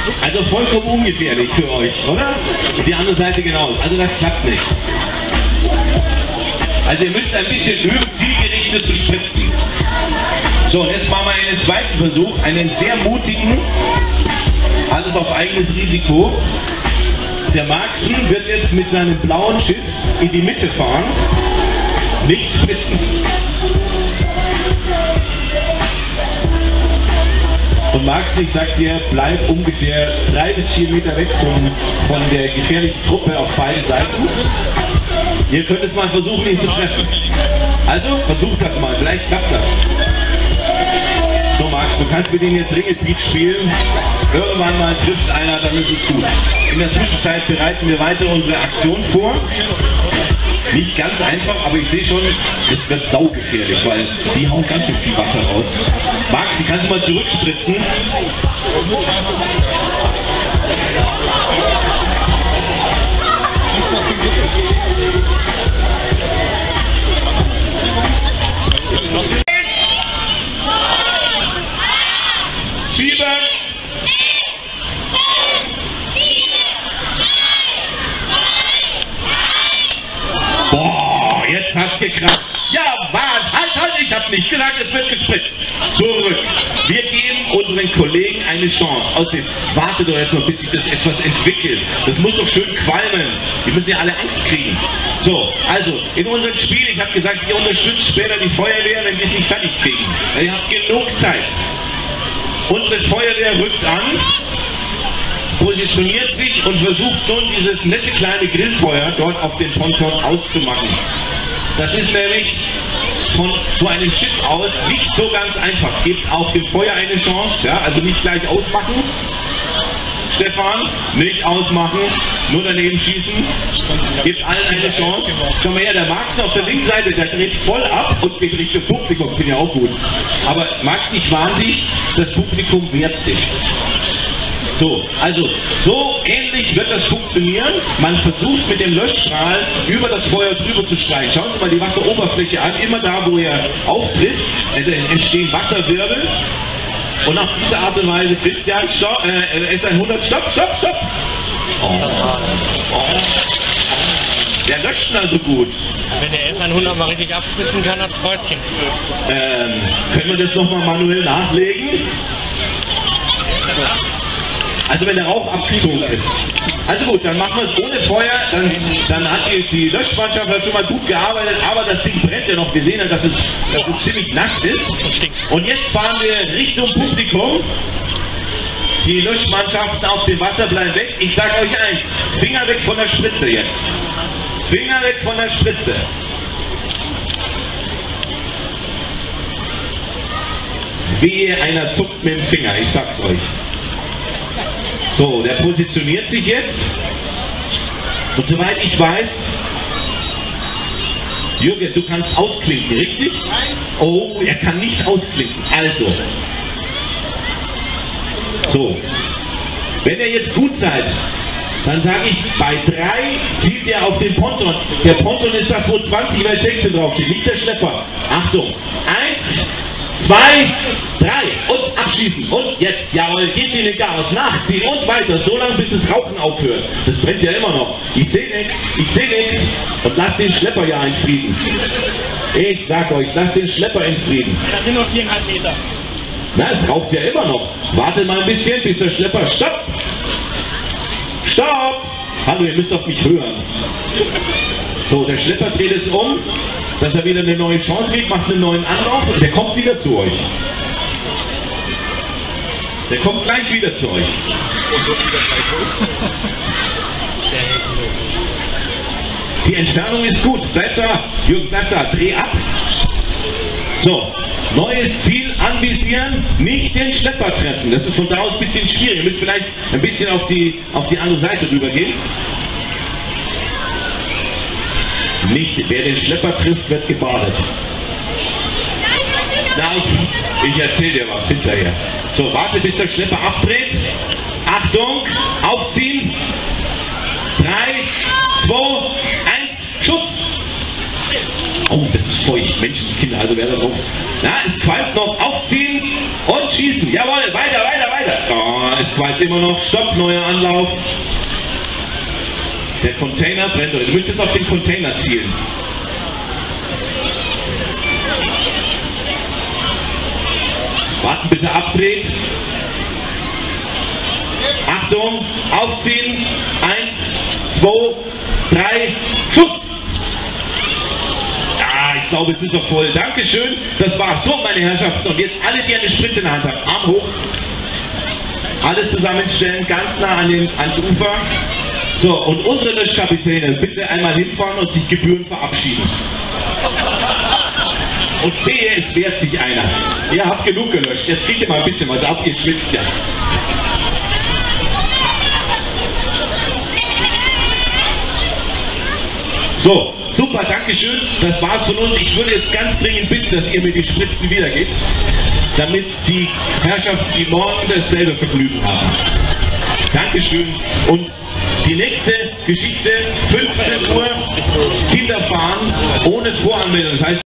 Also vollkommen ungefährlich für euch, oder? Und die andere Seite genau. Also das klappt nicht. Also ihr müsst ein bisschen üben, zielgerichtet zu spritzen. So, und jetzt machen wir einen zweiten Versuch, einen sehr mutigen, alles auf eigenes Risiko. Der Marxen wird jetzt mit seinem blauen Schiff in die Mitte fahren, nicht spritzen. Und Marxen, ich sag dir, bleib ungefähr 3 bis 4 Meter weg von der gefährlichen Truppe auf beiden Seiten. Ihr könnt es mal versuchen, ihn zu treffen. Also, versucht das mal, vielleicht klappt das. So Max, du kannst mit ihm jetzt Ringelbeat spielen. Irgendwann mal trifft einer, dann ist es gut. In der Zwischenzeit bereiten wir weiter unsere Aktion vor. Nicht ganz einfach, aber ich sehe schon, es wird saugefährlich, weil die hauen ganz schön viel Wasser raus. Max, die kannst du mal zurückspritzen. Boah, jetzt hat's gekracht. Ja, halt, ich hab nicht gesagt, es wird gespritzt. Zurück. Wir geben unseren Kollegen eine Chance. Außerdem, warte doch erst noch, bis sich das etwas entwickelt. Das muss doch schön qualmen. Die müssen ja alle Angst kriegen. So, also, in unserem Spiel, ich habe gesagt, ihr unterstützt später die Feuerwehr, wenn wir es nicht fertig kriegen. Ihr habt genug Zeit. Unsere Feuerwehr rückt an, positioniert sich und versucht nun dieses nette kleine Grillfeuer dort auf den Ponton auszumachen. Das ist nämlich von so einem Schiff aus nicht so ganz einfach. Gebt auch dem Feuer eine Chance, ja, also nicht gleich ausmachen. Stefan, nicht ausmachen, nur daneben schießen. Gebt allen eine Chance. Schau mal her, der Max auf der linken Seite, der dreht voll ab und geht Richtung Publikum, finde ich auch gut. Aber Max, ich warne dich, das Publikum wehrt sich. So, also so ähnlich wird das funktionieren. Man versucht mit dem Löschstrahl über das Feuer drüber zu streichen. Schauen Sie mal die Wasseroberfläche an. Immer da, wo er auftritt, entstehen Wasserwirbel. Und auf diese Art und Weise, Christian, stopp, S100, stopp. Der löscht also gut. Wenn der S100 mal richtig abspritzen kann, hat Kreuzchen. Können wir das nochmal manuell nachlegen? Also wenn der Rauch abgezogen ist. Also gut, dann machen wir es ohne Feuer, dann hat die Löschmannschaft schon mal gut gearbeitet, aber das Ding brennt ja noch. Wir sehen ja, dass es ziemlich nass ist. Und jetzt fahren wir Richtung Publikum. Die Löschmannschaften auf dem Wasser bleiben weg. Ich sage euch eins, Finger weg von der Spritze jetzt. Finger weg von der Spritze. Wehe, einer zuckt mit dem Finger, ich sag's euch. So, der positioniert sich jetzt. Und soweit ich weiß, Jürgen, du kannst ausklinken, richtig? Oh, er kann nicht ausklinken. Also. So. Wenn ihr jetzt gut seid, dann sage ich, bei 3 zielt ihr auf den Ponton. Der Ponton ist das, wo 20 Welt 16 draufsteht, nicht der Schlepper. Achtung. 1, 2, 3 und abschießen. Und jetzt, jawohl, geht in den Gas, nachziehen und weiter, so lange bis das Rauchen aufhört. Das brennt ja immer noch. Ich sehe nichts. Und lasst den Schlepper ja in Frieden. Ich sag euch, lasst den Schlepper in Frieden. Das sind nur 4,5 Meter. Na, es raucht ja immer noch. Wartet mal ein bisschen, bis der Schlepper... Stopp! Stopp! Hallo, ihr müsst auf mich hören. So, der Schlepper dreht jetzt um, dass er wieder eine neue Chance kriegt, macht einen neuen Anlauf und der kommt wieder zu euch. Der kommt gleich wieder zu euch. Die Entfernung ist gut. Bleibt da. Jürgen, bleibt da. Dreh ab. So. Neues Ziel anvisieren. Nicht den Schlepper treffen. Das ist von da aus ein bisschen schwierig. Ihr müsst vielleicht ein bisschen auf die andere Seite rübergehen. Nicht. Wer den Schlepper trifft, wird gebadet. Na, ich erzähle dir was hinterher. So, warte, bis der Schlepper abdreht. Achtung, aufziehen. 3, 2, 1, Schuss. Oh, das ist feucht. Menschenskinder, also wer da drauf. Na, es qualmt noch. Aufziehen und schießen. Jawohl, weiter. weiter. Oh, es qualmt immer noch. Stopp, neuer Anlauf. Der Container brennt. Ihr müsst jetzt auf den Container zielen. Warten, bis er abdreht. Achtung, aufziehen. 1, 2, 3, Schuss! Ah, ich glaube, es ist noch voll. Dankeschön. Das war's. So, meine Herrschaften. Und jetzt alle, die eine Spritze in der Hand haben. Arm hoch. Alle zusammenstellen, ganz nah ans Ufer. So, und unsere Löschkapitäne bitte einmal hinfahren und sich gebührend verabschieden. Und sehe, es wehrt sich einer. Ihr habt genug gelöscht. Jetzt kriegt ihr mal ein bisschen was ab. Ihr schwitzt ja. So, super, Dankeschön. Das war's von uns. Ich würde jetzt ganz dringend bitten, dass ihr mir die Spritzen wiedergebt, damit die Herrschaften, die morgen dasselbe Vergnügen haben. Dankeschön. Und die nächste Geschichte, 15 Uhr, Kinder fahren ohne Voranmeldung. Das heißt,